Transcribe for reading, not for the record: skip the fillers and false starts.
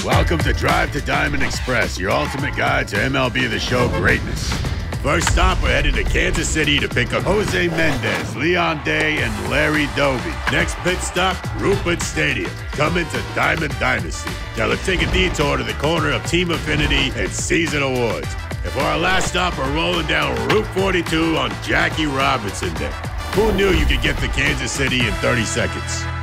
Welcome to Drive to Diamond Express, your ultimate guide to MLB The Show greatness. First stop, we're headed to Kansas City to pick up Jose Mendez, Leon Day, and Larry Doby. Next pit stop, Rupert Stadium. Coming to Diamond Dynasty. Now let's take a detour to the corner of Team Affinity and Season Awards. And for our last stop, we're rolling down Route 42 on Jackie Robinson Day. Who knew you could get to Kansas City in 30 seconds?